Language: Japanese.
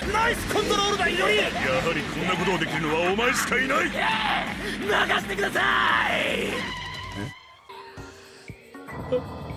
ナイスコントロールだ、イノリ。 やはりこんなことをできるのはお前しかいない。 任せてください。